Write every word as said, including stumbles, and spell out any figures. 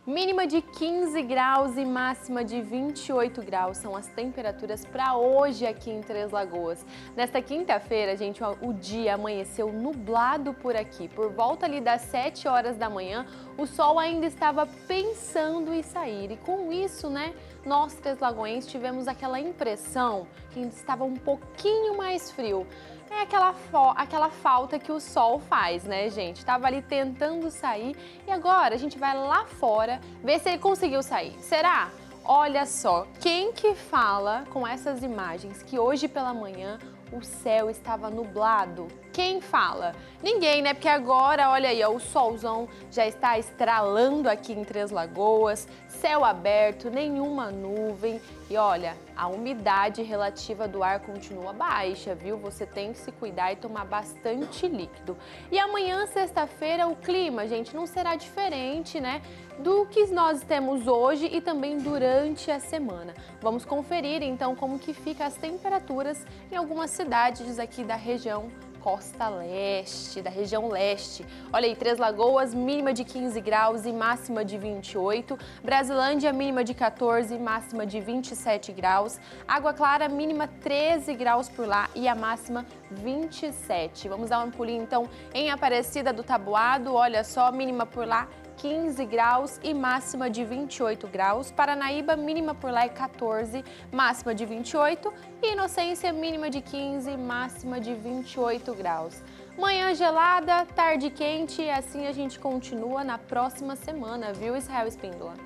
Mínima de quinze graus e máxima de vinte e oito graus são as temperaturas para hoje aqui em Três Lagoas. Nesta quinta-feira, gente, o dia amanheceu nublado por aqui. Por volta ali das sete horas da manhã, o sol ainda estava pensando em sair. E com isso, né, nós três lagoenses tivemos aquela impressão que ainda estava um pouquinho mais frio. É aquela, aquela falta que o sol faz, né, gente? Tava ali tentando sair e agora a gente vai lá fora ver se ele conseguiu sair. Será? Olha só, quem que fala com essas imagens que hoje pela manhã o céu estava nublado? Quem fala? Ninguém, né? Porque agora, olha aí, ó, o solzão já está estralando aqui em Três Lagoas, céu aberto, nenhuma nuvem e olha, a umidade relativa do ar continua baixa, viu? Você tem que se cuidar e tomar bastante líquido. E amanhã, sexta-feira, o clima, gente, não será diferente, né, do que nós temos hoje e também durante a semana. Vamos conferir, então, como que ficam as temperaturas em algumas cidades aqui da região Costa Leste, da região leste. Olha aí, Três Lagoas, mínima de quinze graus e máxima de vinte e oito. Brasilândia, mínima de quatorze e máxima de vinte e sete graus. Água Clara, mínima treze graus por lá e a máxima vinte e sete. Vamos dar um pulinho, então, em Aparecida do Taboado. Olha só, mínima por lá quinze graus e máxima de vinte e oito graus. Paranaíba, mínima por lá é quatorze, máxima de vinte e oito. E Inocência, mínima de quinze, máxima de vinte e oito graus. Manhã gelada, tarde quente e assim a gente continua na próxima semana, viu, Israel Espíndola?